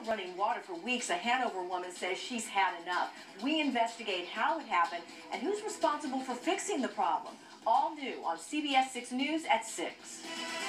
running water for weeks, a Hanover woman says she's had enough. We investigate how it happened and who's responsible for fixing the problem. All new on CBS 6 News at 6.